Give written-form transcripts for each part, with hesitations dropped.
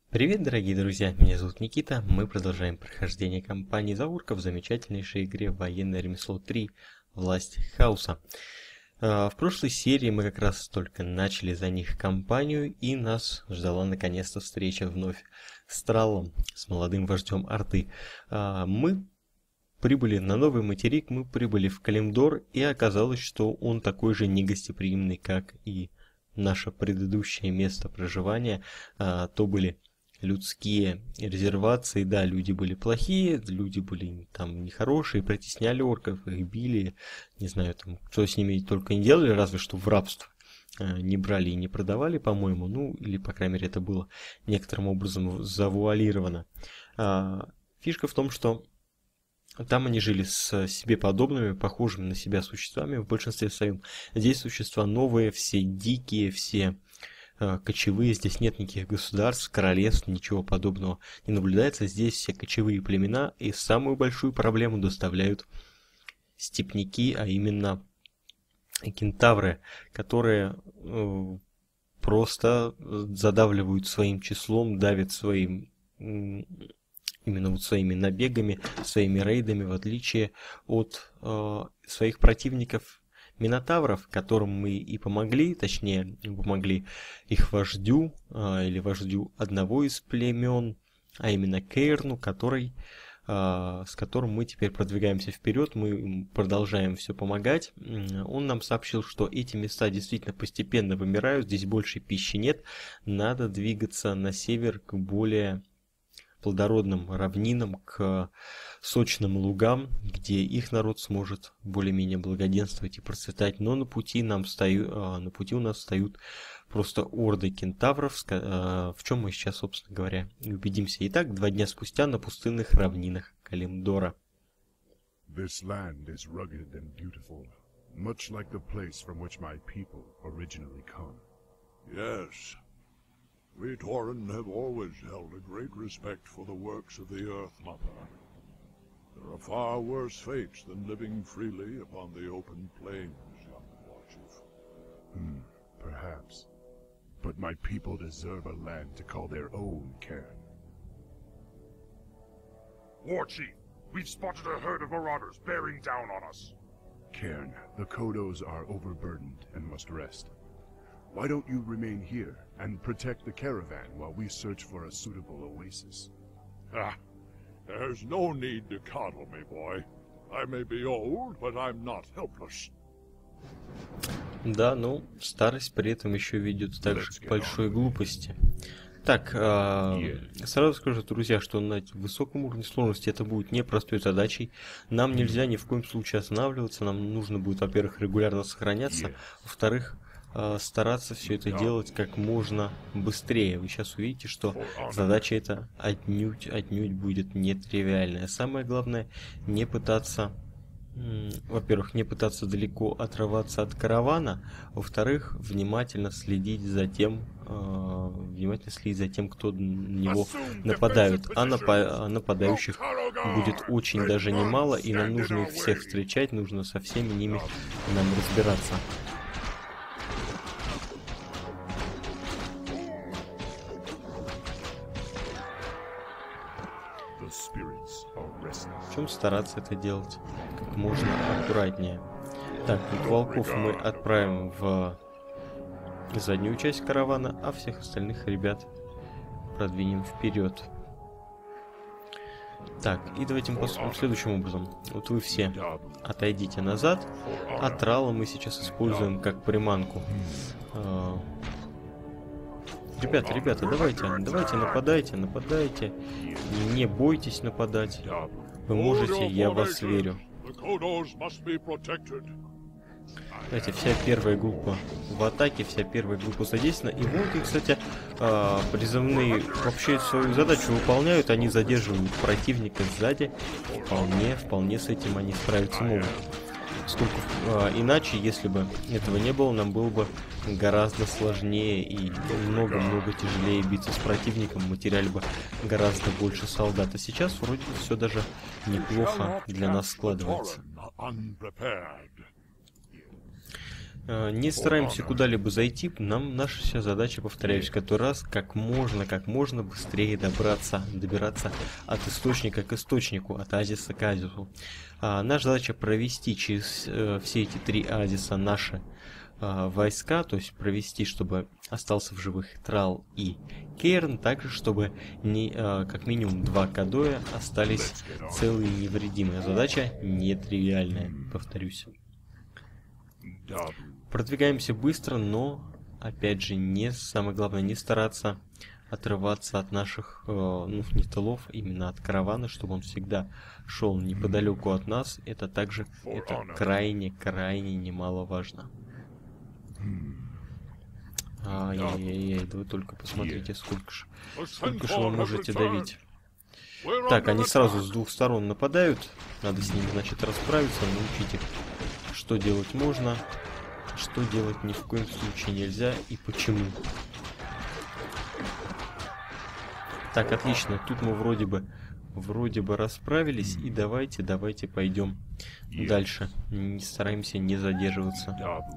Привет, дорогие друзья! Меня зовут Никита. Мы продолжаем прохождение кампании Заурка в замечательнейшей игре Военное ремесло 3 Власть Хаоса. В прошлой серии мы как раз только начали за них кампанию, и нас ждала наконец-то встреча вновь с Траллом, с молодым вождем Орды. Мы прибыли на новый материк, мы прибыли в Калимдор, и оказалось, что он такой же негостеприимный, как и наше предыдущее место проживания. То были людские резервации, да, люди были плохие, люди были там нехорошие, притесняли орков, их били, не знаю, там, что с ними только не делали, разве что в рабство не брали и не продавали, по-моему, ну, или, по крайней мере, это было некоторым образом завуалировано. Фишка в том, что там они жили с себе подобными, похожими на себя существами в большинстве своем. Здесь существа новые, все дикие, все кочевые, здесь нет никаких государств, королевств, ничего подобного не наблюдается. Здесь все кочевые племена, и самую большую проблему доставляют степняки, а именно кентавры, которые просто задавливают своим числом, давят своим именно вот своими набегами, своими рейдами, в отличие от своих противников Минотавров, которым мы и помогли, точнее, помогли их вождю, или вождю одного из племен, а именно Кейрну, с которым мы теперь продвигаемся вперед, мы продолжаем все помогать. Он нам сообщил, что эти места действительно постепенно вымирают, здесь больше пищи нет, надо двигаться на север к более плодородным равнинам, к сочным лугам, где их народ сможет более-менее благоденствовать и процветать. Но на пути у нас встают просто орды кентавров, в чем мы сейчас, собственно говоря, и убедимся. Итак, 2 дня спустя на пустынных равнинах Калимдора. This land is rugged and beautiful, much like the place from which my people originally come. Yes. We Tauren have always held a great respect for the works of the Earth Mother. There are far worse fates than living freely upon the open plains, young Warchief. Perhaps. But my people deserve a land to call their own, Cairn. Warchief, we've spotted a herd of marauders bearing down on us. Cairn, the Kodos are overburdened and must rest. Why don't you remain here and protect the caravan while we search for a suitable oasis? There's no need to coddle me, boy. I may be old, but I'm not helpless. Да, ну, старость при этом еще ведет также к большой глупости. Так, сразу скажу, друзья, что на высоком уровне сложности это будет непростой задачей. Нам нельзя ни в коем случае останавливаться, нам нужно будет, во-первых, регулярно сохраняться, во-вторых, стараться все это делать как можно быстрее. Вы сейчас увидите, что задача эта отнюдь будет нетривиальная. Самое главное, не пытаться, во-первых, не пытаться далеко отрываться от каравана, во-вторых, внимательно следить за тем, кто на него нападают. А нападающих будет очень даже немало, и нам нужно их всех встречать, нужно со всеми ними нам разбираться. Причем стараться это делать как можно аккуратнее. Так, вот волков мы отправим в заднюю часть каравана, а всех остальных ребят продвинем вперед. Так, и давайте мы поступим следующим образом. Вот вы все отойдите назад, а Тралла мы сейчас используем как приманку. Ребята, давайте нападайте. Не бойтесь нападать. Вы можете, я в вас верю. Знаете, вся первая группа в атаке, вся первая группа задействована. И волки, кстати, призывные вообще свою задачу выполняют. Они задерживают противника сзади. Вполне с этим они справиться могут. Поскольку иначе, если бы этого не было, нам было бы гораздо сложнее и много-много тяжелее биться с противником, мы теряли бы гораздо больше солдат. А сейчас вроде все даже неплохо для нас складывается. Не стараемся куда-либо зайти, нам наша вся задача, повторяюсь, который раз, как можно быстрее добираться от источника к источнику, от оазиса к оазису. Наша задача провести через все эти 3 оазиса наши войска, то есть провести, чтобы остался в живых Трал и Кейрн, также чтобы как минимум 2 Кадоя остались целые и невредимые. Задача нетривиальная, повторюсь. Продвигаемся быстро, но опять же самое главное не стараться отрываться от наших не тылов, именно от каравана, чтобы он всегда шел неподалеку от нас. Это также крайне немаловажно. Ай-яй-яй, да вы только посмотрите, сколько же вы можете давить. Так, они сразу с 2 сторон нападают. Надо с ними, значит, расправиться, научить их, что делать можно, что делать ни в коем случае нельзя и почему. Так, отлично. Тут мы вроде бы расправились, и давайте пойдем дальше. Стараемся не задерживаться.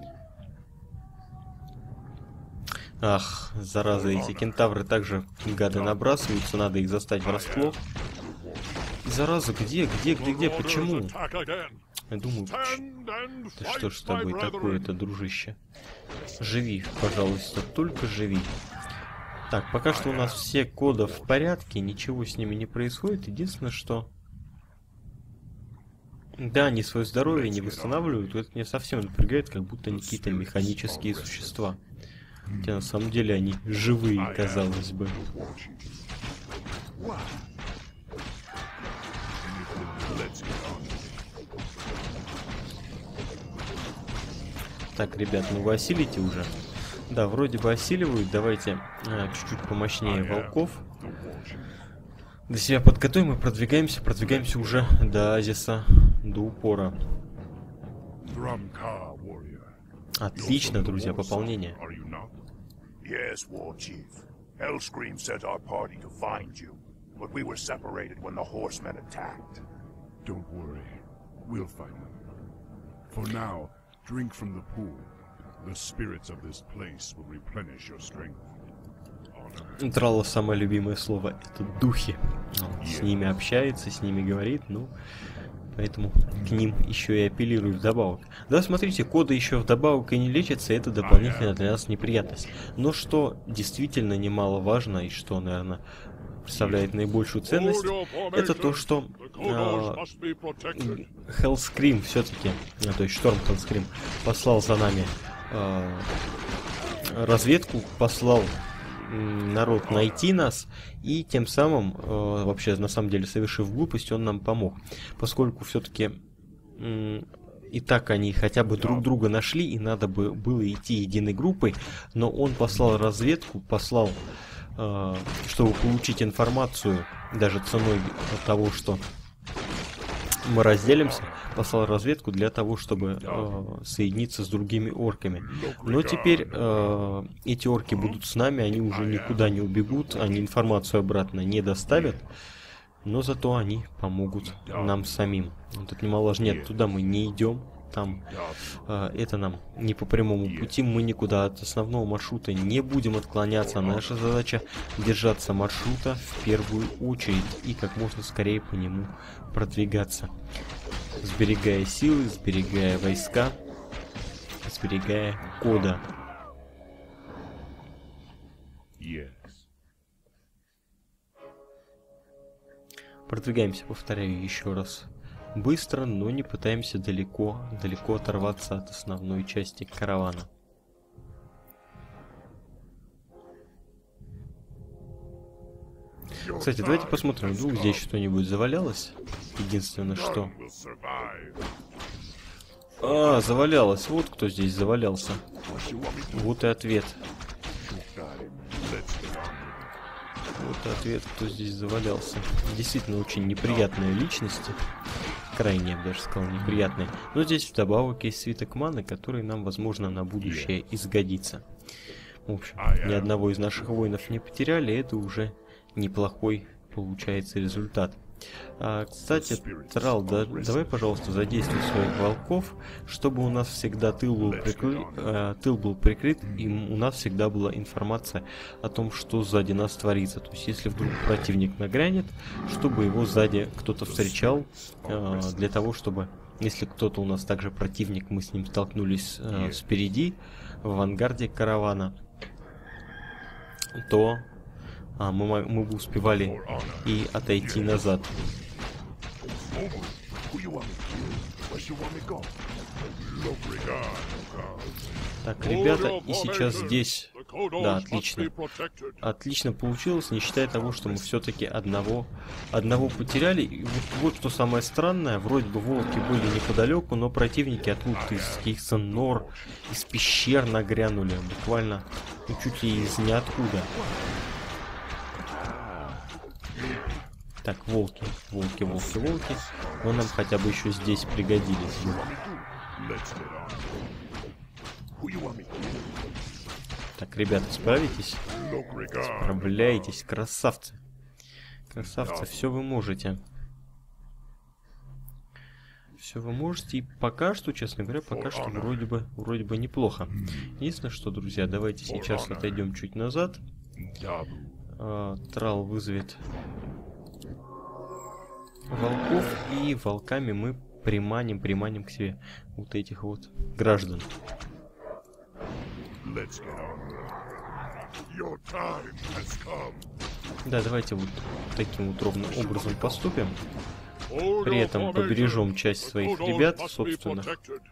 Ах, зараза, эти кентавры также, гады, набрасываются, надо их застать врасплох. Зараза, где, почему? Я думаю, да что ж с тобой такое-то, дружище? Живи, пожалуйста, только живи. Так, пока что у нас все коды в порядке, ничего с ними не происходит. Единственное, что... Да, они свое здоровье не восстанавливают, это меня совсем напрягает, как будто они какие-то механические существа. Хотя на самом деле они живые, казалось бы. Так, ребят, ну вы осилите уже? Да, вроде бы осиливают. Давайте чуть-чуть помощнее волков. До себя подготовим и продвигаемся уже до оазиса, до упора. Отлично, друзья, пополнение. Yes, War Chief. Hellscream sent our party to find you, but we were separated when the horsemen attacked. Don't worry. We'll find them. For now, drink from the pool. The spirits of this place will replenish your strength. Тралла самое любимое слово — это духи. Он с ними общается, с ними говорит, ну... Поэтому к ним еще и апеллирую вдобавок. Да, смотрите, коды еще вдобавок и не лечатся, это дополнительно для нас неприятность. Но что действительно немаловажно и что, наверное, представляет наибольшую ценность, это то, что Hellscream все-таки, то есть Шторм Hellscream, послал за нами разведку, послал народ найти нас, и тем самым, вообще, на самом деле, совершив глупость, он нам помог. Поскольку все-таки и так они хотя бы друг друга нашли, и надо бы было идти единой группой, но он послал разведку, чтобы получить информацию, даже ценой того, что мы разделимся, послал разведку для того, чтобы соединиться с другими орками. Но теперь эти орки будут с нами, они уже никуда не убегут, они информацию обратно не доставят, но зато они помогут нам самим. Тут немаловажно, нет, туда мы не идем, там это нам не по прямому пути, мы никуда от основного маршрута не будем отклоняться. Наша задача держаться маршрута в первую очередь и как можно скорее по нему продвигаться, сберегая силы, сберегая войска, сберегая кода. Продвигаемся, повторяю еще раз, быстро, но не пытаемся далеко оторваться от основной части каравана. Кстати, давайте посмотрим, вдруг здесь что-нибудь завалялось. Единственное, что... завалялось. Вот кто здесь завалялся. Вот и ответ. Вот и ответ, кто здесь завалялся. Действительно, очень неприятные личности. Крайне, я бы даже сказал, неприятные. Но здесь вдобавок есть свиток маны, который нам, возможно, на будущее изгодится. В общем, ни одного из наших воинов не потеряли, это уже неплохой получается результат. Кстати, Трал, давай, пожалуйста, задействуй своих волков, чтобы у нас всегда тыл был прикрыт, и у нас всегда была информация о том, что сзади нас творится. То есть, если вдруг противник нагрянет, чтобы его сзади кто-то встречал, для того, чтобы, если кто-то у нас также противник, мы с ним столкнулись спереди, в авангарде каравана, то мы бы успевали и отойти назад. Так, ребята, и сейчас здесь... Да, отлично. Отлично получилось, не считая того, что мы все-таки одного потеряли. И вот что самое странное, вроде бы волки были неподалеку, но противники откуда-то из каких-то нор, из пещер нагрянули. Буквально, ну, чуть ли из ниоткуда. Так, волки. Но нам хотя бы еще здесь пригодились. Так, ребята, справитесь? Справляетесь, красавцы. Красавцы, все вы можете. Все вы можете, и пока что, честно говоря, вроде бы неплохо. Единственное, что, друзья, давайте сейчас отойдем чуть назад. Трал вызовет волков, и волками мы приманим к себе вот этих вот граждан. Да, давайте вот таким вот ровным образом поступим. При этом побережем часть своих ребят, собственно.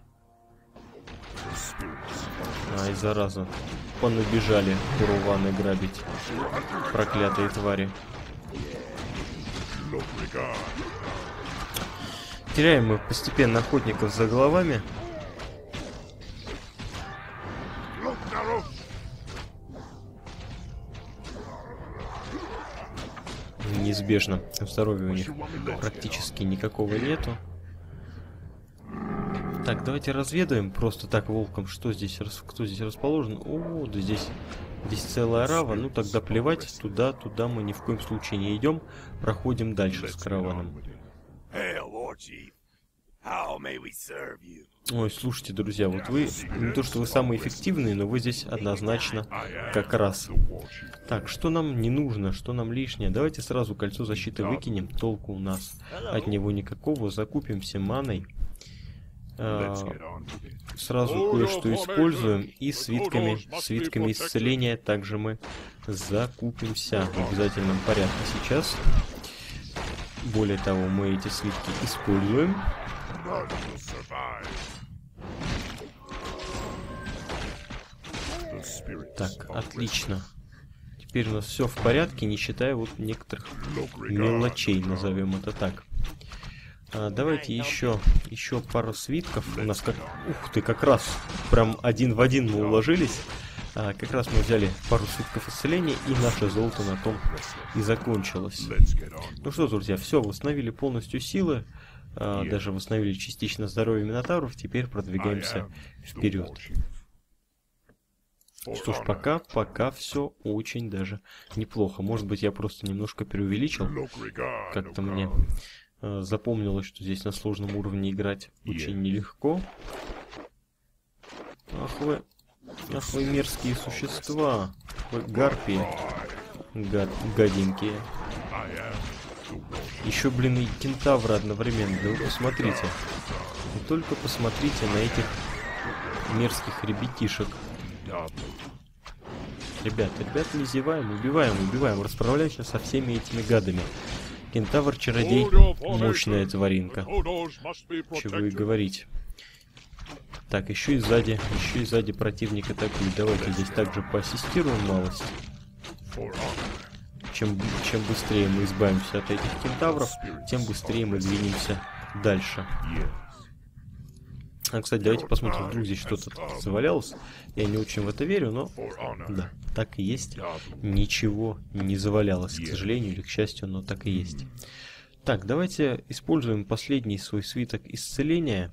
Ай, зараза. Понабежали курваны грабить. Проклятые твари. Теряем мы постепенно охотников за головами. Неизбежно. Здоровья у них практически никакого нету. Так, давайте разведаем просто так волком, что здесь, кто здесь расположен. О, да здесь целая орава. Ну тогда плевать, туда мы ни в коем случае не идем. Проходим дальше с караваном. Ой, слушайте, друзья, вот вы, не то что вы самые эффективные, но вы здесь однозначно как раз. Так, что нам не нужно, что нам лишнее? Давайте сразу кольцо защиты выкинем, толку у нас от него никакого, закупимся маной. Сразу кое-что используем, и свитками исцеления также мы закупимся в обязательном порядке сейчас. Более того, мы эти свитки используем. Так, отлично. Теперь у нас все в порядке, не считая вот некоторых мелочей, назовем это так. Давайте еще пару свитков. У нас как раз прям один в один мы уложились. Как раз мы взяли пару свитков исцеления, и наше золото на том и закончилось. Ну что, друзья, все, восстановили полностью силы. Даже восстановили частично здоровье минотавров. Теперь продвигаемся вперед. Что ж, пока все очень даже неплохо. Может быть, я просто немножко преувеличил. Как-то мне запомнилось, что здесь на сложном уровне играть очень нелегко. Ах вы мерзкие существа. Вы гарпии. Гаденькие. Еще, блин, и кентавры одновременно. Да вы посмотрите. Вы только посмотрите на этих мерзких ребятишек. Ребят, не зеваем, убиваем. Расправляемся со всеми этими гадами. Кентавр-чародей — мощная тваринка. Чего и говорить. Так, еще и сзади противник атакует. Давайте здесь также поассистируем малость. Чем быстрее мы избавимся от этих кентавров, тем быстрее мы двинемся дальше. Кстати, давайте посмотрим, вдруг здесь что-то завалялось. Я не очень в это верю, но да, так и есть. Ничего не завалялось, к сожалению или к счастью, но так и есть. Так, давайте используем последний свой свиток исцеления.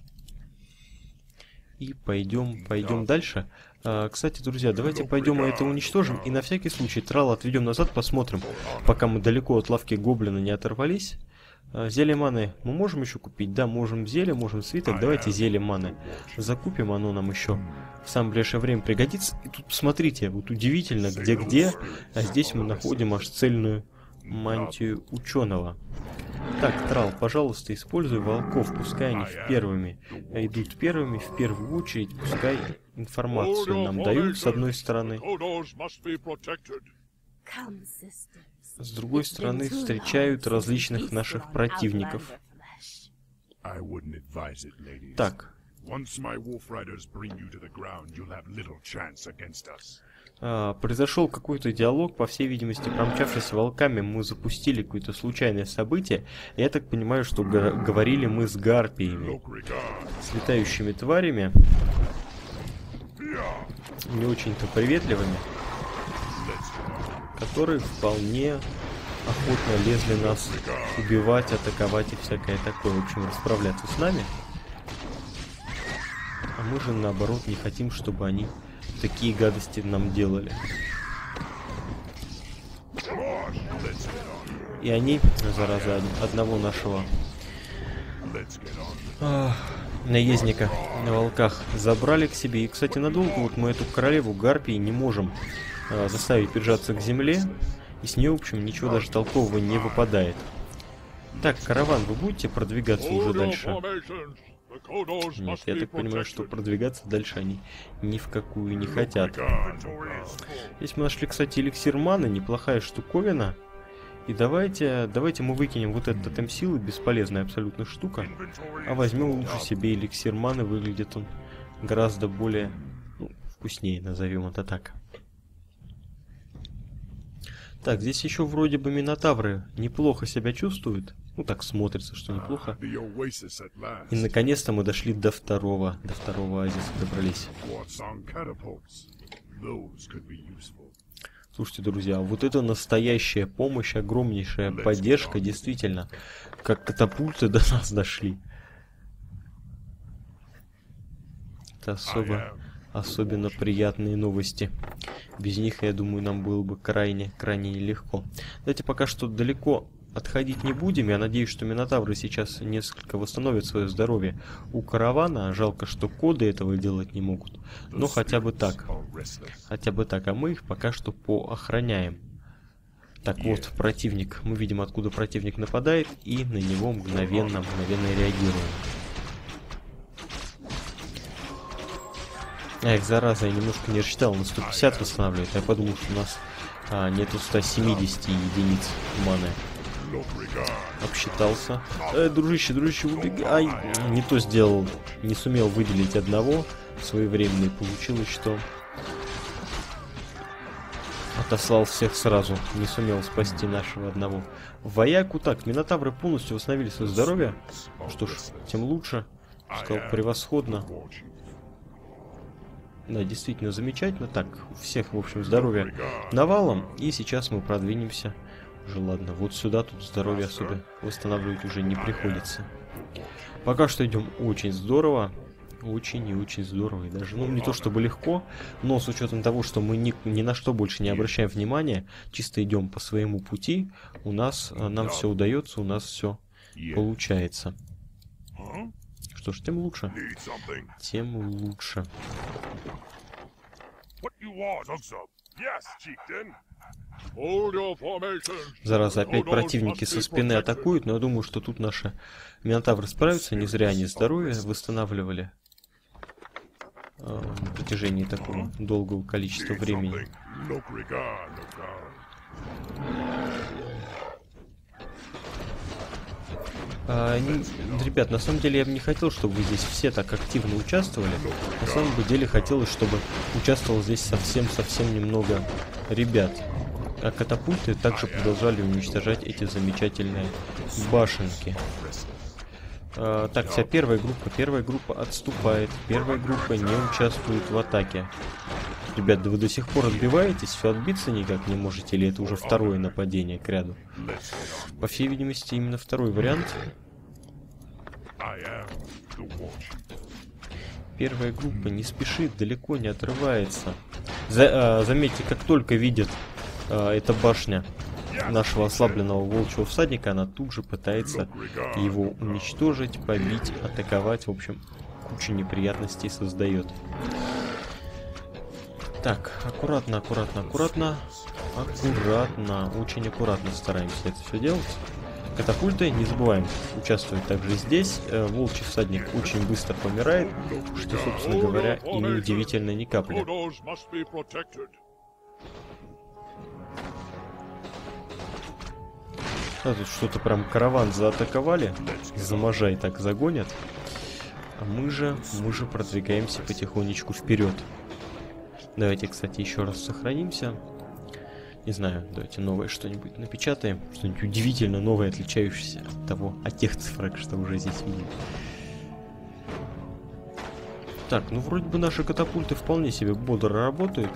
И пойдем дальше. Кстати, друзья, давайте пойдем это уничтожим. И на всякий случай Трала отведем назад, посмотрим, пока мы далеко от лавки гоблина не оторвались. Зелье маны мы можем еще купить? Да, можем зелье, можем свиток. Давайте зелье маны закупим, оно нам еще в самое ближайшее время пригодится. И тут посмотрите, вот удивительно, где-где, а здесь мы находим аж цельную мантию ученого. Так, Трал, пожалуйста, используй волков, пускай они идут первыми, в первую очередь, пускай информацию нам дают с одной стороны. С другой стороны, встречают различных наших противников. Так. Произошел какой-то диалог, по всей видимости, промчавшись волками, мы запустили какое-то случайное событие. Я так понимаю, что говорили мы с гарпиями, с летающими тварями, не очень-то приветливыми, которые вполне охотно лезли нас убивать, атаковать и всякое такое, в общем, расправляться с нами. А мы же, наоборот, не хотим, чтобы они такие гадости нам делали. И они, зараза, одного нашего наездника на волках забрали к себе. И, кстати, надолго вот мы эту королеву гарпии не можем заставить прижаться к земле. И с нее, в общем, ничего даже толкового не выпадает. Так, караван, вы будете продвигаться уже дальше? Нет, я так понимаю, что продвигаться дальше они ни в какую не хотят. Здесь мы нашли, кстати, эликсир маны, неплохая штуковина. И давайте мы выкинем вот этот тотем силы, бесполезная абсолютно штука. А возьмем лучше себе эликсир маны, выглядит он гораздо более вкуснее, назовем это так. Так, здесь еще вроде бы минотавры неплохо себя чувствуют. Ну, так смотрится, что неплохо. И наконец-то мы дошли до второго оазиса, добрались. Слушайте, друзья, вот это настоящая помощь, огромнейшая поддержка, действительно. Как катапульты до нас дошли. Это особенно приятные новости. Без них, я думаю, нам было бы крайне нелегко. Давайте пока что далеко отходить не будем. Я надеюсь, что минотавры сейчас несколько восстановят свое здоровье у каравана. Жалко, что коды этого делать не могут. Но хотя бы так. Хотя бы так. А мы их пока что поохраняем. Так, вот противник. Мы видим, откуда противник нападает. И на него мгновенно реагируем. Эх, зараза, я немножко не рассчитал, на 150 восстанавливает. Я подумал, что у нас нету 170 единиц маны. Обсчитался. Дружище, убегай. Не то сделал. Не сумел выделить одного своевременно. И получилось, что отослал всех сразу. Не сумел спасти нашего одного вояку. Так, минотавры полностью восстановили свое здоровье. Что ж, тем лучше. Сказал, превосходно. Да, действительно замечательно. Так, у всех, в общем, здоровье навалом. И сейчас мы продвинемся. Уже ладно, вот сюда тут здоровье особо восстанавливать уже не приходится. Пока что идем очень здорово. Очень и очень здорово. И даже, ну, не то чтобы легко, но с учетом того, что мы ни на что больше не обращаем внимания, чисто идем по своему пути, нам все удается, у нас все получается. Что ж, тем лучше. Тем лучше. Зараза, опять противники со спины атакуют, но я думаю, что тут наши минотавры справятся. Не зря они здоровье восстанавливали на протяжении такого долгого количества времени. Ребят, на самом деле я бы не хотел, чтобы вы здесь все так активно участвовали. На самом деле хотелось, чтобы участвовало здесь совсем немного ребят. А катапульты также продолжали уничтожать эти замечательные башенки. Так, вся первая группа отступает. Первая группа не участвует в атаке. Ребят, да вы до сих пор отбиваетесь, все отбиться никак не можете, или это уже второе нападение к ряду? По всей видимости, именно второй вариант. Первая группа не спешит, далеко не отрывается. Заметьте, как только видит эта башня нашего ослабленного волчьего всадника, она тут же пытается его уничтожить, побить, атаковать. В общем, кучу неприятностей создает. Так, аккуратно, аккуратно, аккуратно. Аккуратно, очень аккуратно стараемся это все делать. Катапульты, не забываем, участвуют также здесь. Волчий всадник очень быстро помирает, что, собственно говоря, и неудивительно ни капли. Да, тут что-то прям караван заатаковали, за Можай так загонят. А мы же продвигаемся потихонечку вперед. Давайте, кстати, еще раз сохранимся. Не знаю, давайте новое что-нибудь напечатаем. Что-нибудь удивительно новое, отличающееся от тех цифрок, что уже здесь видим. Так, ну вроде бы наши катапульты вполне себе бодро работают.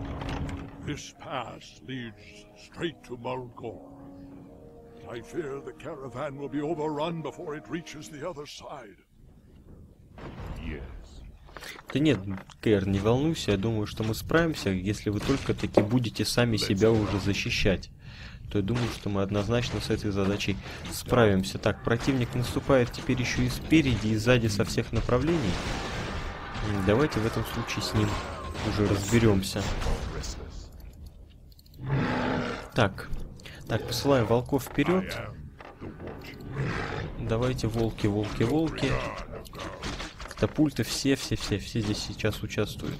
Да нет, Кэр, не волнуйся, я думаю, что мы справимся, если вы только таки будете сами себя уже защищать. То я думаю, что мы однозначно с этой задачей справимся. Так, противник наступает теперь еще и спереди, и сзади, со всех направлений. Давайте в этом случае с ним уже разберемся. Так, посылаем волков вперед. Давайте волки. Катапульты все здесь сейчас участвуют.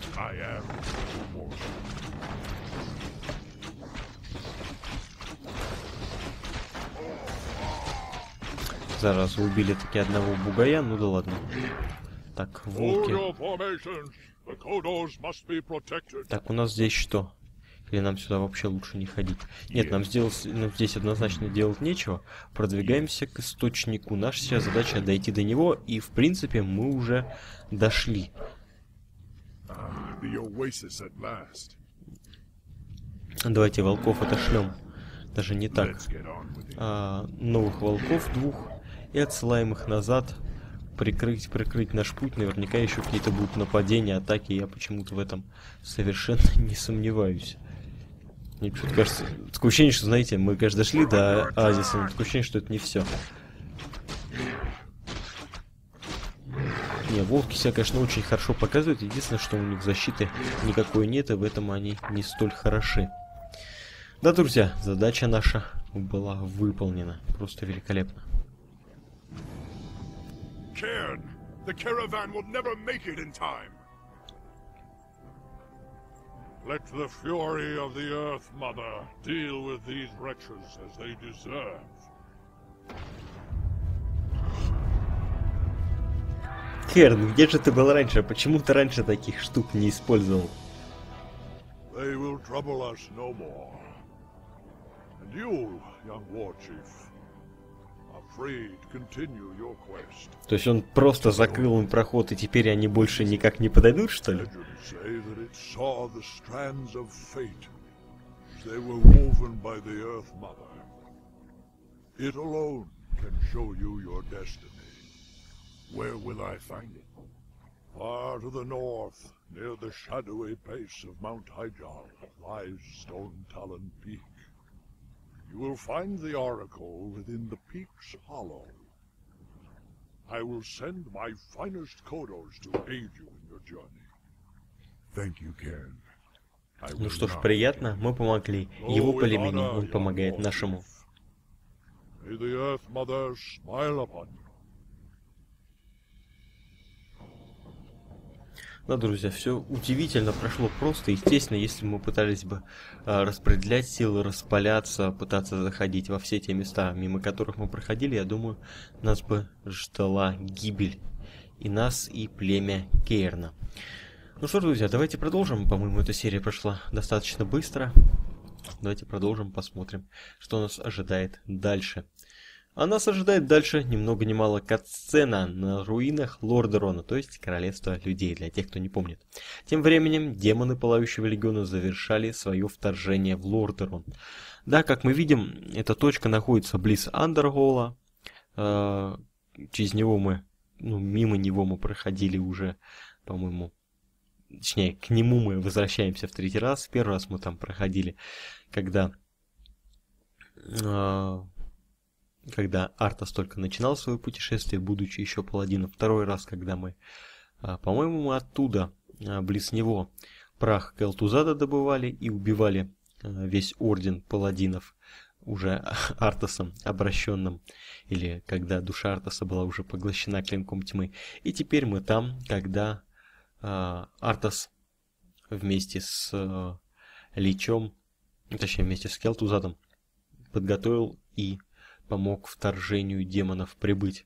Зараза, убили таки одного бугая, ну да ладно. Так, волки. Так, у нас здесь что? Или нам сюда вообще лучше не ходить? Нет, нам здесь однозначно делать нечего. Продвигаемся к источнику. Наша сейчас задача дойти до него, и в принципе мы уже дошли. Давайте волков отошлем. Даже не так. Новых волков 2. И отсылаем их назад. Прикрыть наш путь. Наверняка еще какие-то будут нападения, атаки. Я почему-то в этом совершенно не сомневаюсь. Мне почему-то кажется, такое ощущение, что, знаете, мы, конечно, дошли до оазиса, но такое ощущение, что это не все. Не, волки себя, конечно, очень хорошо показывают. Единственное, что у них защиты никакой нет, и в этом они не столь хороши. Да, друзья, задача наша была выполнена. Просто великолепно. Cairn, the caravan will never make it in time. Let the fury of the Earth Mother deal with these wretches as they deserve. Керн, где же ты был раньше? Почему ты раньше таких штук не использовал? They will trouble us no more. And you, young war chief, are free to continue your quest. То есть он просто закрыл им проход, и теперь они больше никак не подойдут, что ли? Say that it saw the strands of fate as they were woven by the Earth Mother. It alone can show you your destiny. Where will I find it? Far to the north, near the shadowy base of Mount Hyjal, lies Stone Talon Peak. You will find the oracle within the peak's hollow. I will send my finest Kodos to aid you in your journey. Thank you, Cairn. Ну что ж, приятно, мы помогли. Его племени, он помогает нашему. May the Earth Mother smile upon you. Да, друзья, все удивительно прошло просто. Естественно, если мы пытались бы распределять силы, распаляться, пытаться заходить во все те места, мимо которых мы проходили, я думаю, нас бы ждала гибель. И нас, и племя Кейрна. Ну что ж, друзья, давайте продолжим. По-моему, эта серия прошла достаточно быстро. Давайте продолжим, посмотрим, что нас ожидает дальше. А нас ожидает дальше ни много ни мало катсцена на руинах Лордерона, то есть Королевства Людей, для тех, кто не помнит. Тем временем демоны Пылающего Легиона завершали свое вторжение в Лордерон. Да, как мы видим, эта точка находится близ Андергола. Через него мимо него мы проходили уже, по-моему, точнее, к нему мы возвращаемся в третий раз. Первый раз мы там проходили, когда когда Артас только начинал свое путешествие, будучи еще паладином. Второй раз, когда мы, по-моему, мы оттуда, близ него, прах Келтузада добывали и убивали весь орден паладинов уже Артасом обращенным, или когда душа Артаса была уже поглощена клинком тьмы. И теперь мы там, когда Артас вместе с Личом, точнее вместе с Келтузадом, подготовил и помог вторжению демонов прибыть.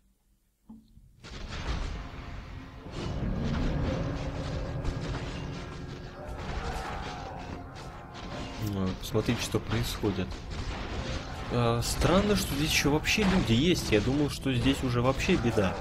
Посмотрите, что происходит. Странно, что здесь еще вообще люди есть. Я думал, что здесь уже вообще беда.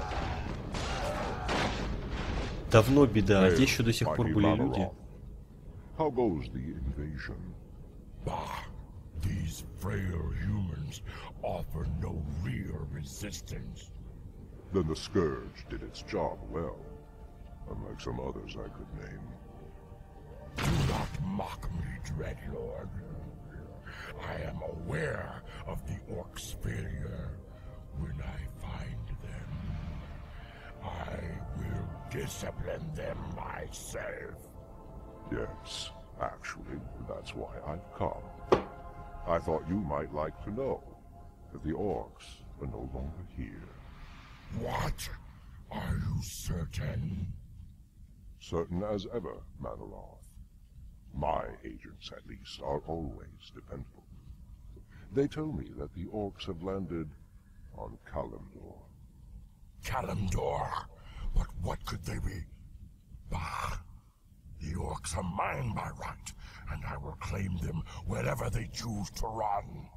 Давно беда, а здесь еще до сих пор были люди. How goes the invasion? Bah, these frail humans offer no real resistance. Then the Scourge did its job well, unlike some others I could name. Do not mock me, Dreadlord. I am aware of the Orcs' failure. When I find them, I will discipline them myself. Yes, actually, that's why I've come. I thought you might like to know that the Orcs are no longer here. What? Are you certain? Certain as ever, Manoroth. My agents, at least, are always dependable. They tell me that the Orcs have landed on Kalimdor. Kalimdor? But what could they be? Bah! The Orcs are mine by right, and I will claim them wherever they choose to run.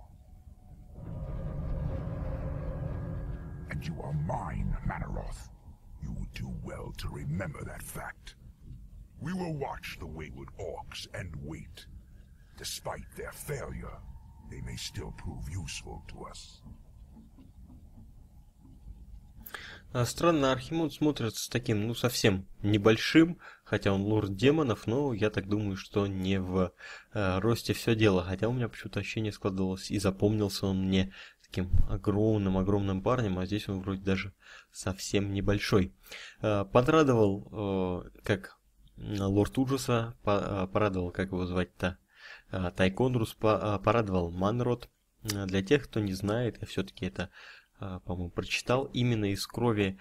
And you are mine, Manoroth. You would do well to remember that fact. We will watch the wayward Orcs and wait. Despite their failure, they may still prove useful to us. Странно, Архимунд смотрится таким, ну, совсем небольшим, хотя он лорд демонов, но я так думаю, что не в росте все дело. Хотя у меня почему-то ощущение складывалось, и запомнился он мне таким огромным парнем, а здесь он вроде даже совсем небольшой. Подрадовал, как лорд ужаса, порадовал, как его звать-то, Тайкондрус, порадовал Манрот. Для тех, кто не знает, я все-таки это, по-моему, прочитал, именно из крови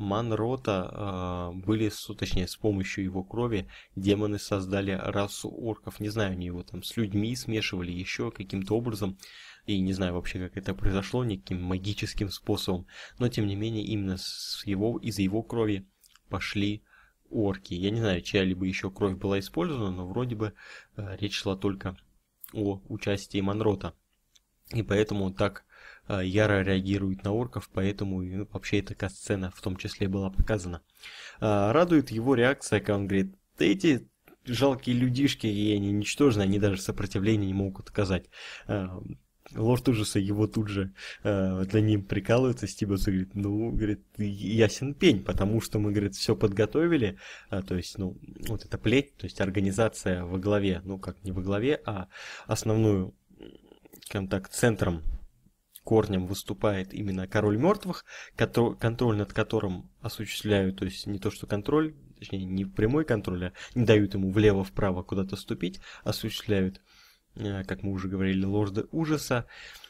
Манрота были, точнее, с помощью его крови демоны создали расу орков. Не знаю, они его там с людьми смешивали еще каким-то образом, и не знаю вообще, как это произошло, никаким магическим способом, но тем не менее именно из его крови пошли орки. Я не знаю, чья-либо еще кровь была использована, но вроде бы речь шла только о участии Манрота. И поэтому он так яро реагирует на орков, поэтому вообще эта катсцена в том числе была показана. Радует его реакция, когда он говорит: да эти жалкие людишки, и они ничтожны, они даже сопротивления не могут оказать. Лорд ужаса его тут же для ним прикалывается, Стибус говорит: ну, говорит, ясен пень, потому что мы, говорит, все подготовили, то есть, ну, вот эта плеть, то есть организация во главе, ну, как не во главе, а основную, скажем так, центром, корнем выступает именно король мертвых, контроль над которым осуществляют, то есть не то что контроль, точнее не прямой контроль, а не дают ему влево-вправо куда-то ступить, осуществляют, как мы уже говорили, лорды ужаса.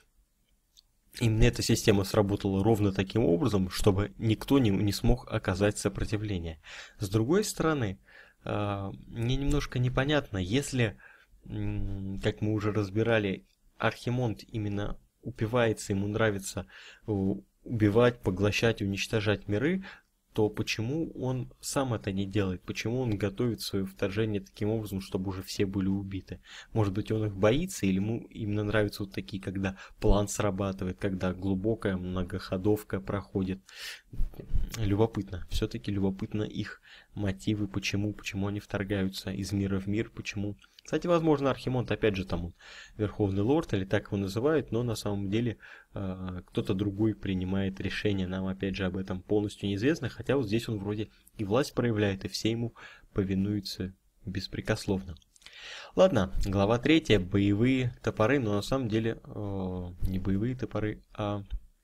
Именно эта система сработала ровно таким образом, чтобы никто не смог оказать сопротивление. С другой стороны, мне немножко непонятно, если, как мы уже разбирали, Архимонд именно упивается, ему нравится убивать, поглощать, уничтожать миры, то почему он сам это не делает? Почему он готовит свое вторжение таким образом, чтобы уже все были убиты? Может быть, он их боится, или ему именно нравятся вот такие, когда план срабатывает, когда глубокая многоходовка проходит? Любопытно. Все-таки любопытно их мотивы, почему они вторгаются из мира в мир, почему. Кстати, возможно, Архимонд, опять же, там он Верховный Лорд, или так его называют, но на самом деле кто-то другой принимает решение. Нам, опять же, об этом полностью неизвестно, хотя вот здесь он вроде и власть проявляет, и все ему повинуются беспрекословно. Ладно, глава 3. Боевые топоры, но на самом деле не боевые топоры, а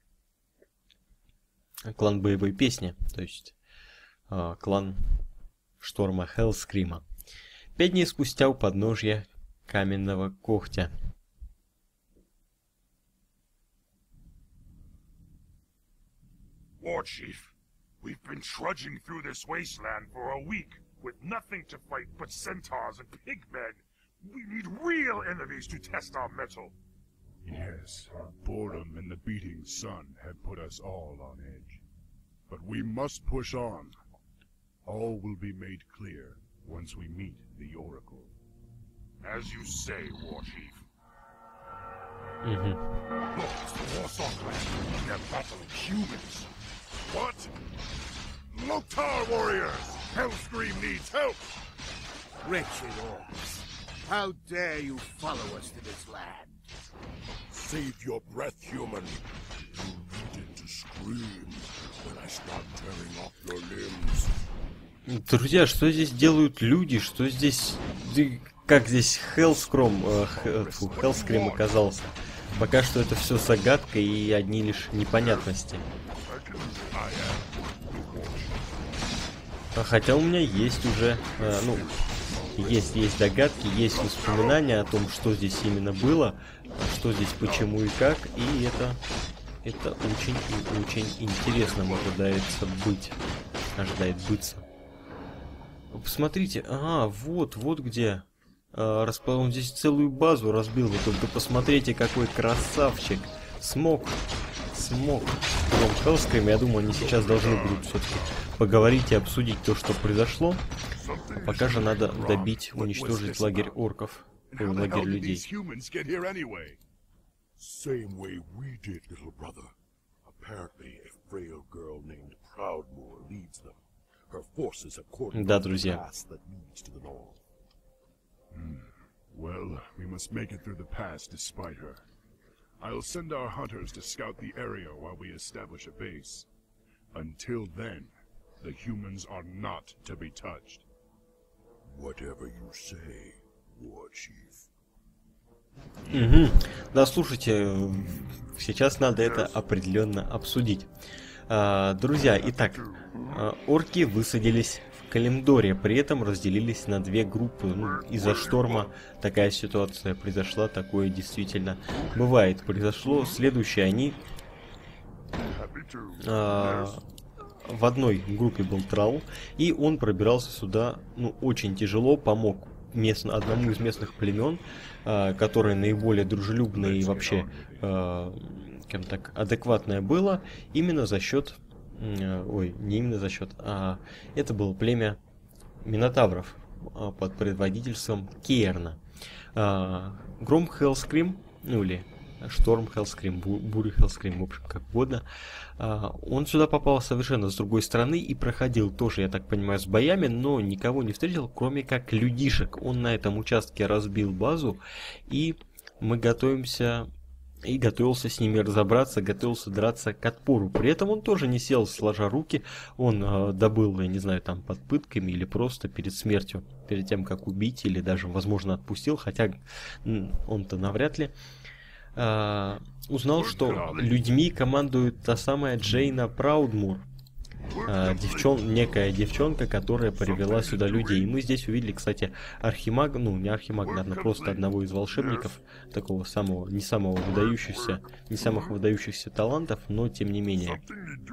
клан боевой песни, то есть клан шторма Хеллскрима. 5 дней спустя у подножья каменного когтя. War Chief, we've been trudging through this wasteland for a week with nothing to fight but centaurs and pigmen. We need real enemies to test our mettle. Yes, boredom and the beating sun have put us all on edge. But we must push on. All will be made clear once we meet the Oracle. As you say, War Chief. Угу. Look, it's the Warsaw clan. They're battling humans. What? Loktar warriors! Hellscream needs help! Wretched orcs, how dare you follow us to this land? Save your breath, human. You needed to scream when I start tearing off your limbs. Друзья, что здесь делают люди? Что здесь... Как здесь Хеллскрим оказался? Пока что это все загадка и одни лишь непонятности. Хотя у меня есть уже... есть догадки, есть воспоминания о том, что здесь именно было, что здесь, почему и как, и это очень и очень интересно ожидает быться. Посмотрите, вот где. Он здесь целую базу разбил, вы только посмотрите, какой красавчик. Смог. В Хеллскриме, я думаю, они сейчас должны будут все-таки поговорить и обсудить то, что произошло. А пока же надо добить, уничтожить лагерь орков, лагерь людей. Да, друзья. Well, we must make it through the pass despite her. I'll send our hunters to scout the area while we establish a base. Until then, the humans are not to be touched. Whatever you say, War Chief. Угу. Да, слушайте, сейчас надо это определенно обсудить. Друзья, итак, орки высадились в Калимдоре, при этом разделились на две группы. Из-за шторма такая ситуация произошла, такое действительно бывает. Произошло следующее, они... в одной группе был Трал, и он пробирался сюда, очень тяжело, помог одному из местных племен, которое наиболее дружелюбное и вообще, скажем так, адекватное было, именно за счет, не именно за счет, а это было племя Минотавров под предводительством Кейрна. Гром Хеллскрим, или Шторм Хеллскрим, Буря Хеллскрим, в общем, как угодно. Он сюда попал совершенно с другой стороны и проходил тоже, я так понимаю, с боями, но никого не встретил, кроме как людишек. Он на этом участке разбил базу, и мы готовился с ними разобраться, готовился драться к отпору. При этом он тоже не сел сложа руки, он добыл, я не знаю, там под пытками или просто перед смертью, перед тем, как убить, или даже, возможно, отпустил, хотя он-то навряд ли. Узнал, что людьми командует та самая Джейна Праудмур, некая девчонка, которая привела сюда людей. И мы здесь увидели, кстати, архимага, не архимаг, наверное, просто одного из волшебников, такого самого, не самых выдающихся талантов, но тем не менее.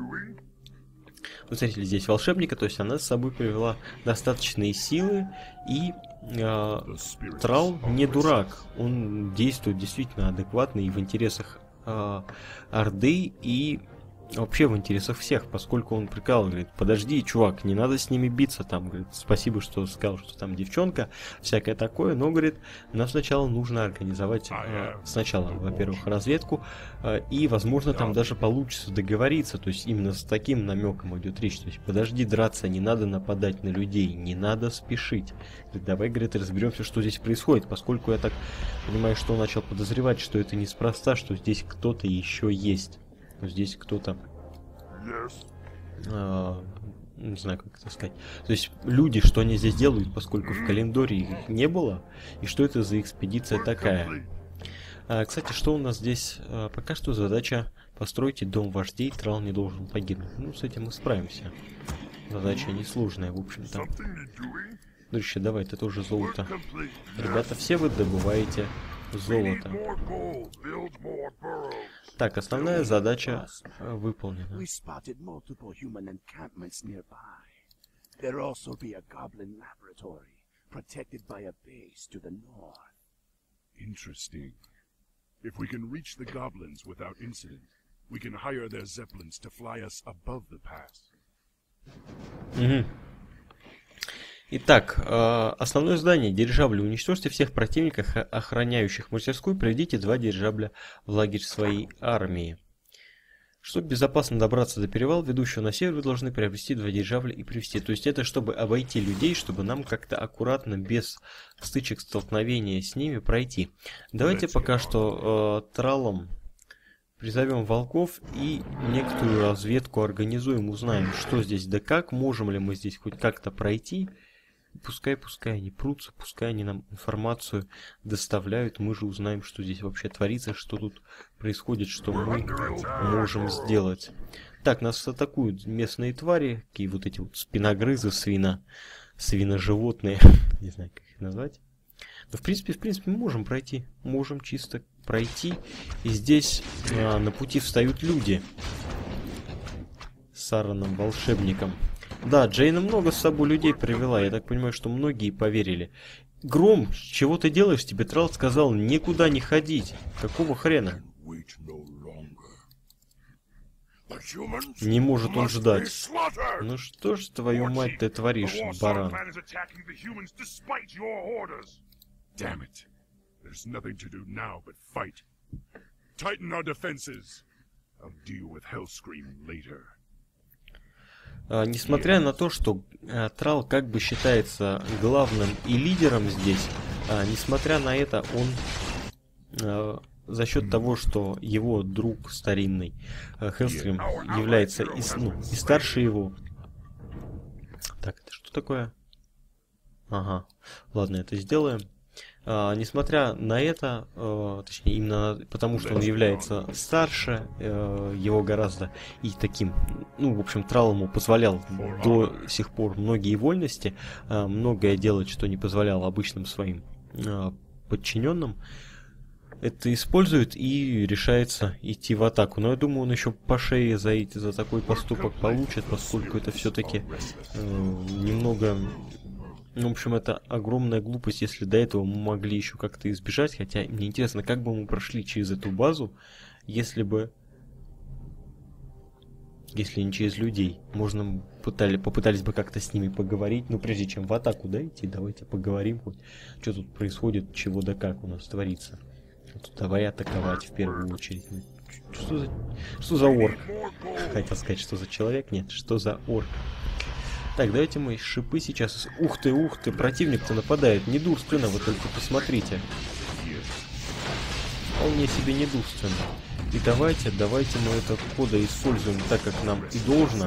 Вы встретили здесь волшебника, то есть она с собой привела достаточные силы, и Трал не дурак, он действует действительно адекватно и в интересах Орды, и вообще в интересах всех, поскольку он прикалывает, говорит: подожди, чувак, не надо с ними биться, там, говорит, спасибо, что сказал, что там девчонка, всякое такое, но, говорит, нам сначала нужно организовать, во-первых, разведку, и, возможно, там даже получится договориться, то есть именно с таким намеком идет речь, то есть подожди драться, не надо нападать на людей, не надо спешить, говорит, давай, говорит, разберемся, что здесь происходит, поскольку я так понимаю, что он начал подозревать, что это неспроста, что здесь кто-то еще есть. Здесь кто-то Не знаю, как это сказать. То есть люди, что они здесь делают, поскольку в календаре их не было, и что это за экспедиция такая. Кстати, что у нас здесь? Пока что задача: постройте дом вождей, Трал не должен погибнуть. Ну, с этим мы справимся. Задача несложная, в общем-то. Друзья, давай, это тоже золото. Ребята, все вы добываете золото. Так, основная задача выполнена. If we can reach the goblins without incident, we can hire their zeppelins to fly us above the pass. Итак, основное здание. Дирижабли. Уничтожьте всех противников, охраняющих мастерскую, приведите 2 дирижабля в лагерь своей армии. Чтобы безопасно добраться до перевала, ведущего на север, вы должны приобрести 2 дирижабля и привести. То есть это чтобы обойти людей, чтобы нам как-то аккуратно, без стычек, столкновения с ними пройти. Давайте пока что Тралом призовем волков и некоторую разведку организуем, узнаем, что здесь да как, можем ли мы здесь хоть как-то пройти. Пускай они прутся, пускай они нам информацию доставляют, мы же узнаем, что здесь вообще творится, что тут происходит, что мы можем сделать. Так, нас атакуют местные твари, какие вот эти вот спиногрызы, свиноживотные, не знаю, как их назвать. Но в принципе мы можем пройти, можем чисто пройти. И здесь на пути встают люди с Аароном волшебником. Да, Джейна много с собой людей привела. Я так понимаю, что многие поверили. Гром, чего ты делаешь? Тебе Трал сказал никуда не ходить. Какого хрена? Не может он ждать. Ну что ж, твою мать, ты творишь, баран? Несмотря на то, что Трал как бы считается главным и лидером здесь, несмотря на это, он за счет того, что его друг старинный Хеллскрим является и старше его. Так, это что такое? Ага, ладно, это сделаем. Несмотря на это, точнее именно потому, что он является старше, его гораздо и таким, ну, в общем, Трал ему позволял до сих пор многие вольности, многое делать, что не позволял обычным своим подчиненным. Это использует и решается идти в атаку. Но я думаю, он еще по шее за такой поступок получит, поскольку это все-таки немного... В общем, это огромная глупость, если до этого мы могли еще как-то избежать. Хотя мне интересно, как бы мы прошли через эту базу, если не через людей. Можно попытались бы как-то с ними поговорить. Но прежде чем в атаку идти, давайте поговорим хоть, что тут происходит, чего да как у нас творится. Тут давай атаковать в первую очередь. Что за орк? Хотел сказать, что за человек? Нет, что за орк? Так, давайте мы шипы сейчас... Ух ты, противник-то нападает. Недурственно, вы только посмотрите. Вполне себе недурственно. И давайте мы этот кода используем так, как нам и должно.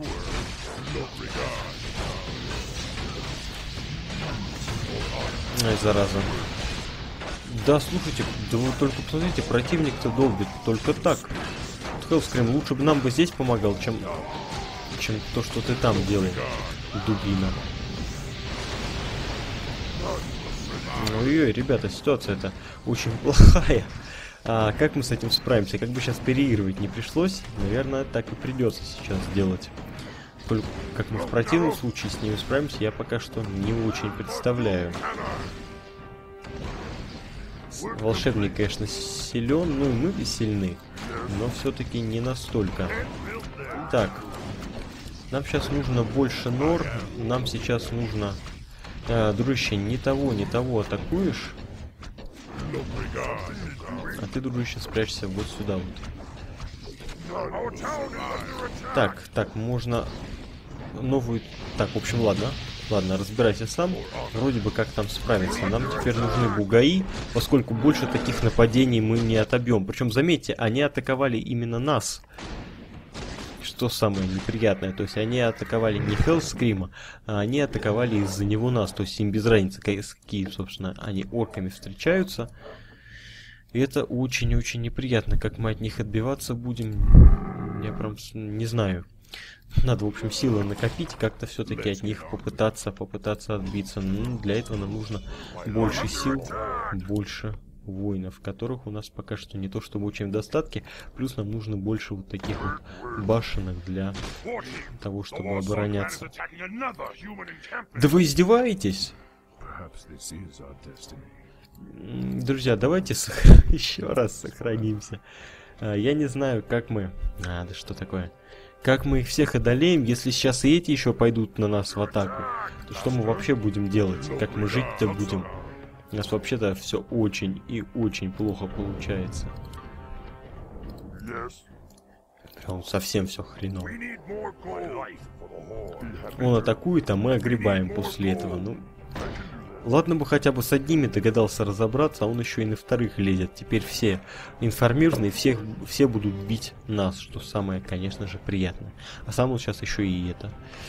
Ай, зараза. Да, слушайте, да вы только посмотрите, противник-то долбит только так. Хеллскрим, лучше бы нам бы здесь помогал, чем то, что ты там делаешь, дубина. Ой-ой, ребята, ситуация-то очень плохая. Как мы с этим справимся? Как бы сейчас переигрывать не пришлось, наверное, так и придется сейчас делать. Только как мы в противном случае с ними справимся, я пока что не очень представляю. Волшебник, конечно, силен, ну и мы ведь сильны, но все-таки не настолько. Так, нам сейчас нужно больше нор, нам сейчас нужно... дружище, не того атакуешь. А ты, дружище, спрячься вот сюда вот. Так, можно новую... Так, в общем, ладно, разбирайся сам. Вроде бы как там справиться. Нам теперь нужны бугаи, поскольку больше таких нападений мы не отобьем. Причем, заметьте, они атаковали именно нас. что самое неприятное. То есть они атаковали не Хеллскрима, а они атаковали из-за него нас. То есть им без разницы, какие, собственно, они орками встречаются. И это очень-очень неприятно. Как мы от них отбиваться будем, я прям не знаю. Надо, в общем, силы накопить, как-то все-таки от них попытаться отбиться. Ну, для этого нам нужно больше сил, больше воинов, которых у нас пока что не то чтобы очень в достатке. Плюс нам нужно больше вот таких вот башенок для того, чтобы обороняться. Да вы издеваетесь? Друзья, давайте еще раз сохранимся. Я не знаю, как мы... да что такое? Как мы их всех одолеем, если сейчас и эти еще пойдут на нас в атаку? То что мы вообще будем делать? Как мы жить-то будем? У нас вообще-то все очень и очень плохо получается. Прям совсем все хреново. Он атакует, а мы огребаем после этого. Ну, ладно бы хотя бы с одними догадался разобраться, а он еще и на вторых лезет. Теперь все информированные, все будут бить нас, что самое, конечно же, приятное. А сам он сейчас еще и это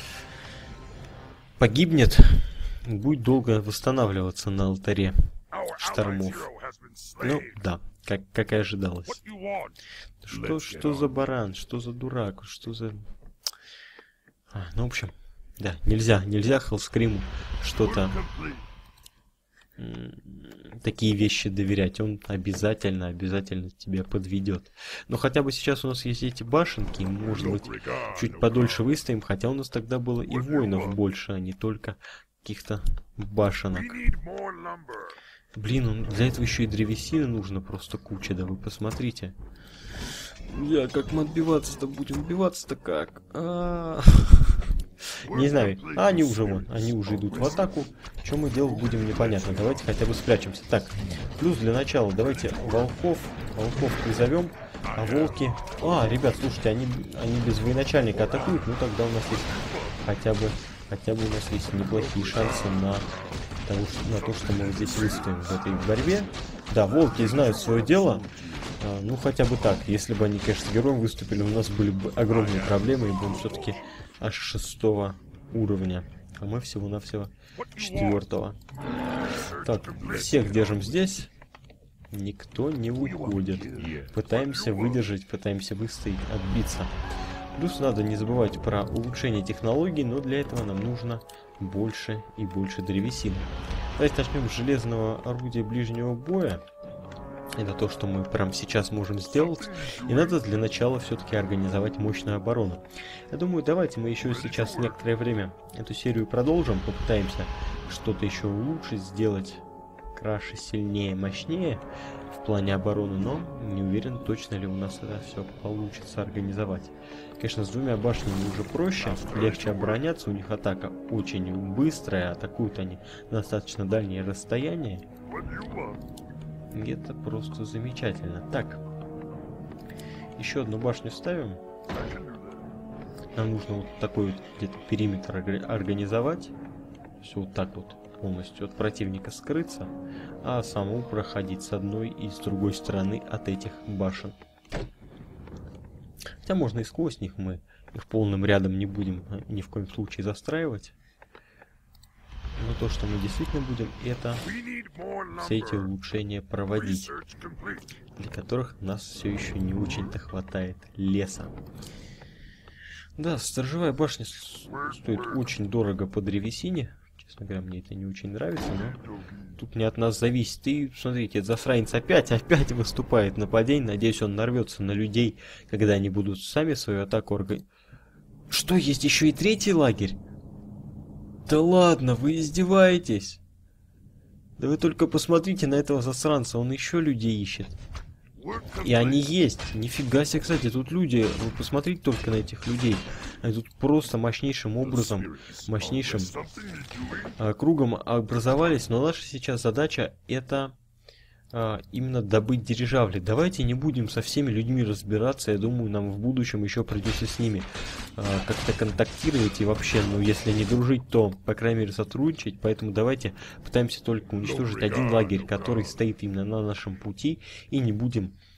погибнет, будет долго восстанавливаться на алтаре штормов. Ну да, как и ожидалось. Что за баран, что за дурак, что за... ну, в общем, да, нельзя Хеллскриму что-то... такие вещи доверять. Он обязательно тебя подведет. Но хотя бы сейчас у нас есть эти башенки, может быть, чуть подольше выстоим, хотя у нас тогда было и воинов больше, а не только каких-то башенок. Блин, для этого еще и древесины нужно просто куча, да вы посмотрите. Как мы отбиваться-то будем? Отбиваться-то как? Не знаю. Они уже идут в атаку. Что мы делать будем, непонятно. Давайте хотя бы спрячемся. Так, плюс для начала давайте волков призовем. А волки... ребят, слушайте, они без военачальника атакуют. Ну тогда у нас есть хотя бы у нас есть неплохие шансы на то, что мы здесь выстоим в этой борьбе. Да, волки знают свое дело. Ну хотя бы так. Если бы они, конечно, героем выступили, у нас были бы огромные проблемы, и бы он все-таки аж 6 уровня. А мы всего-навсего 4. Так, всех держим здесь. Никто не уходит. Пытаемся выдержать, пытаемся выстоять, отбиться. Плюс надо не забывать про улучшение технологий, но для этого нам нужно больше и больше древесины. Давайте начнем с железного орудия ближнего боя. Это то, что мы прямо сейчас можем сделать. И надо для начала все-таки организовать мощную оборону. Я думаю, давайте мы еще сейчас некоторое время эту серию продолжим. Попытаемся что-то еще улучшить, сделать краше, сильнее, мощнее в плане обороны. Но не уверен, точно ли у нас это все получится организовать. Конечно, с двумя башнями уже проще, легче обороняться. У них атака очень быстрая. Атакуют они достаточно дальние расстояния. И это просто замечательно. Так, еще одну башню ставим. Нам нужно вот такой вот где-то периметр организовать. Все вот так вот полностью от противника скрыться, а самому проходить с одной и с другой стороны от этих башен. Хотя можно и сквозь них, мы их полным рядом не будем ни в коем случае застраивать. Но то, что мы действительно будем, это все эти улучшения проводить, для которых нас все еще не очень-то хватает леса. Да, сторожевая башня стоит очень дорого по древесине. Честно говоря, мне это не очень нравится, но тут не от нас зависит. И смотрите, этот засранец опять выступает нападение. Надеюсь, он нарвется на людей, когда они будут сами свою атаку организовать. Что, есть еще и третий лагерь? Да ладно, вы издеваетесь? Да вы только посмотрите на этого засранца, он еще людей ищет. И они есть. Нифига себе, кстати, тут люди, вы посмотрите только на этих людей. Они тут просто мощнейшим образом, мощнейшим кругом образовались. Но наша сейчас задача это именно добыть дирижабли. Давайте не будем со всеми людьми разбираться. Я думаю, нам в будущем еще придется с ними как-то контактировать. И вообще, ну, если не дружить, то, по крайней мере, сотрудничать. Поэтому давайте пытаемся только уничтожить один лагерь, который стоит именно на нашем пути. И не будем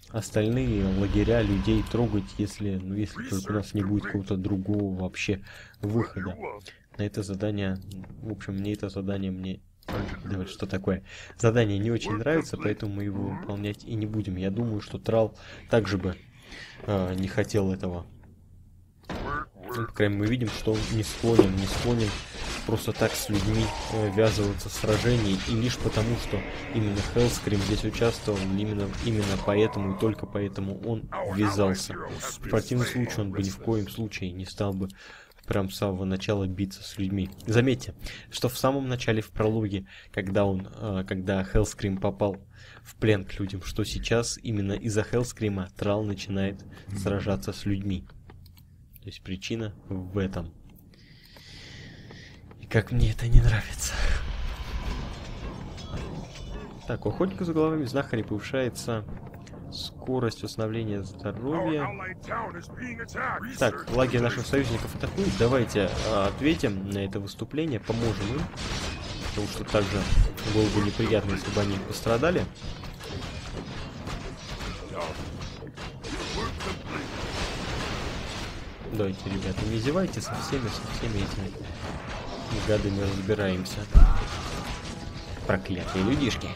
остальные лагеря людей трогать, если, ну, если только у нас не будет какого-то другого вообще выхода. На это задание, в общем, мне это задание, давай, что такое? Задание не очень нравится, поэтому мы его выполнять и не будем. Я думаю, что Трал также бы не хотел этого. Ну, по крайней мере, мы видим, что он не склонен просто так с людьми ввязываться в сражения, и лишь потому, что именно Hellscream здесь участвовал, именно поэтому и только поэтому он ввязался. В противном случае он бы ни в коем случае не стал бы прям с самого начала биться с людьми. Заметьте, что в самом начале, в прологе, когда Hellscream попал в плен к людям, что сейчас именно из-за Hellscream Трал начинает сражаться с людьми. То есть причина в этом. И как мне это не нравится. Так, у охотника за головами знахаря повышается скорость восстановления здоровья. Так, лагерь наших союзников атакует. Давайте ответим на это выступление, поможем им. Потому что также было бы неприятно, если бы они пострадали. Давайте, ребята, не зевайте, со всеми этими гадами разбираемся. Проклятые людишки.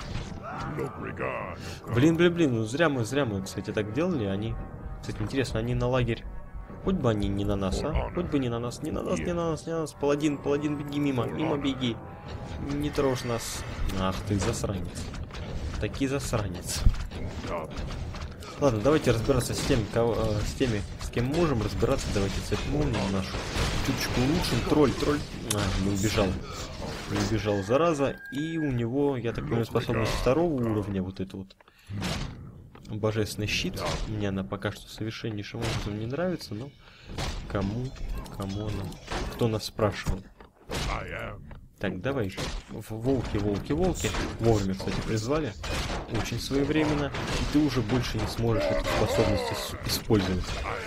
Блин, ну зря мы, кстати, так делали. Они, кстати, интересно, они на лагерь. Хоть бы они не на нас, а? Хоть бы не на нас. Паладин, беги мимо беги. Не трожь нас. Ах ты, засранец. Таки засранец. Ладно, давайте разбираться с теми, с кем можем разбираться. Давайте цепь молнию нашу чуточку улучшим. Тролль. Не убежал, зараза. И у него, я так понимаю, способность второго уровня. Вот это вот божественный щит. Мне она пока что совершеннейшим образом не нравится, но кому она? Кто нас спрашивал? Так, давай. Волки. Вовремя, кстати, призвали. Очень своевременно. И ты уже больше не сможешь эту способность использовать.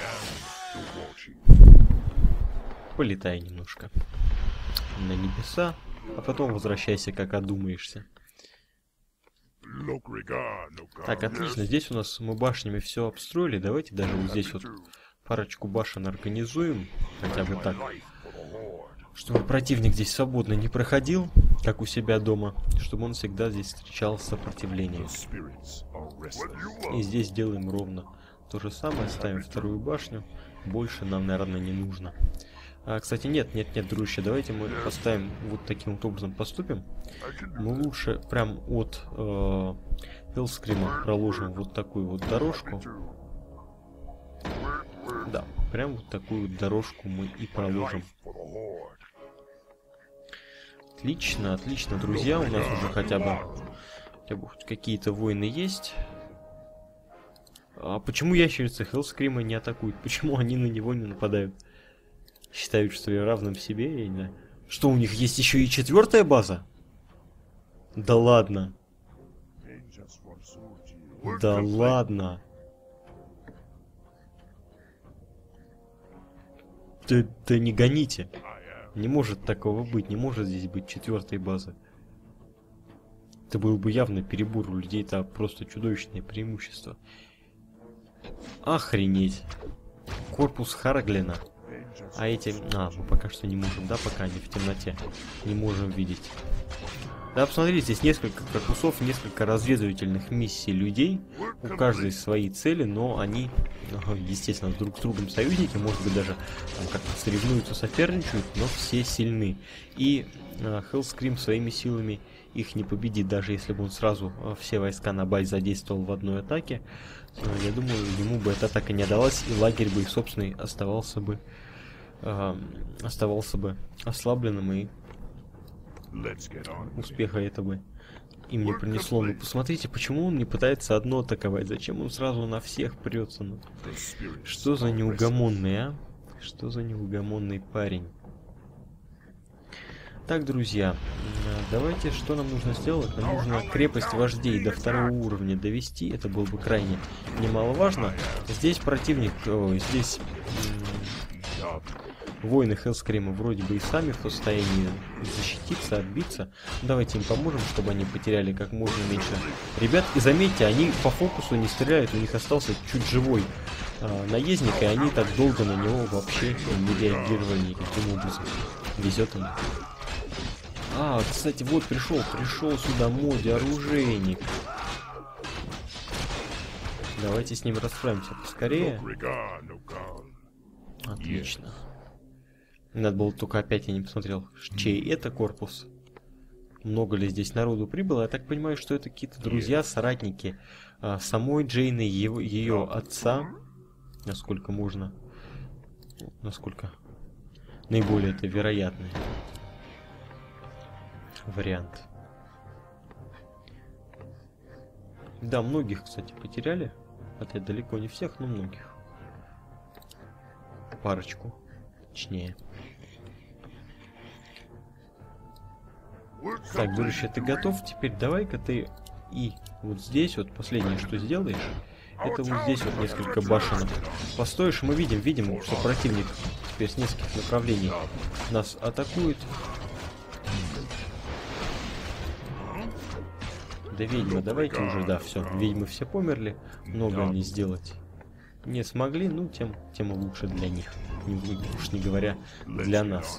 Полетай немножко на небеса, а потом возвращайся, как одумаешься. Так, отлично. Здесь у нас мы башнями все обстроили. Давайте даже вот здесь вот парочку башен организуем. Хотя бы так. Чтобы противник здесь свободно не проходил, как у себя дома. Чтобы он всегда здесь встречал сопротивление. И здесь делаем ровно то же самое. Ставим вторую башню. Больше нам, наверное, не нужно. Кстати, нет, дружище, давайте мы поставим вот таким вот образом поступим. Мы лучше прям от Hellscream проложим вот такую вот дорожку. Да, прям вот такую дорожку мы и проложим. Отлично, друзья, у нас уже хотя бы какие-то войны есть. А почему ящерицы Hellscream не атакуют? Почему они на него не нападают? Считают, что я равным себе, я не знаю. Что, у них есть еще и 4-я база? Да ладно. Да ладно. Да не гоните. Не может такого быть. Не может здесь быть 4-й базы. Это был бы явно перебор. У людей это просто чудовищное преимущество. Охренеть. Корпус Харглина. А эти... мы пока что не можем, да, пока они в темноте. Не можем видеть. Да, посмотрите, здесь несколько корпусов, несколько разведывательных миссий людей. У каждой свои цели, но они, естественно, друг с другом союзники. Может быть, даже как-то соревнуются, соперничают, но все сильны. И Hellscream своими силами их не победит, даже если бы он сразу все войска на базе задействовал в одной атаке. Я думаю, ему бы эта атака не далась, и лагерь бы их собственный оставался бы ослабленным, и успеха это бы им не принесло. Ну посмотрите, почему он не пытается одно атаковать, зачем он сразу на всех прется? Ну, что за неугомонный, а? Что за неугомонный парень? Так, друзья, давайте, что нам нужно сделать? Нам нужно крепость вождей до 2-го уровня довести, это было бы крайне немаловажно. Здесь противник, здесь Воины Хеллскрима вроде бы и сами в состоянии защититься, отбиться. Давайте им поможем, чтобы они потеряли как можно меньше ребят. И заметьте, они по фокусу не стреляют, у них остался чуть живой наездник, и они так долго на него вообще не реагировали никаким образом. Везет им. А, кстати, вот пришел сюда Моди, оружейник. Давайте с ним расправимся поскорее. Отлично. Надо было только опять, я не посмотрел, чей это корпус. Много ли здесь народу прибыло? Я так понимаю, что это какие-то друзья, соратники самой Джейны, ее отца. Насколько можно. Насколько наиболее это вероятный вариант. Да, многих, кстати, потеряли. Хотя далеко не всех, но многих. Парочку. Точнее. Так, будущее, ты готов? Теперь давай-ка ты и вот здесь вот последнее, что сделаешь, это вот здесь вот несколько башенок построишь. Мы видим, что противник теперь с нескольких направлений нас атакует. Да ведьма, давайте уже, да, все, ведьмы все померли, много они сделать не смогли, ну тем лучше для них, уж не говоря для нас.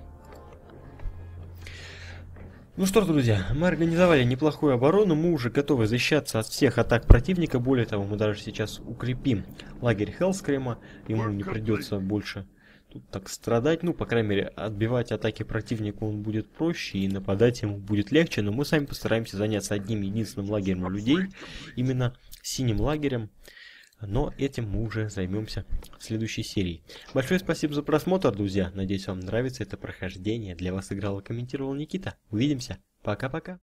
Ну что ж, друзья, мы организовали неплохую оборону, мы уже готовы защищаться от всех атак противника, более того, мы даже сейчас укрепим лагерь Хеллскрима, ему не придется больше тут так страдать, ну, по крайней мере, отбивать атаки противника он будет проще, и нападать ему будет легче, но мы сами постараемся заняться одним единственным лагерем людей, именно синим лагерем, но этим мы уже займемся в следующей серии. Большое спасибо за просмотр, друзья, надеюсь, вам нравится это прохождение, для вас играл и комментировал Никита, увидимся, пока-пока.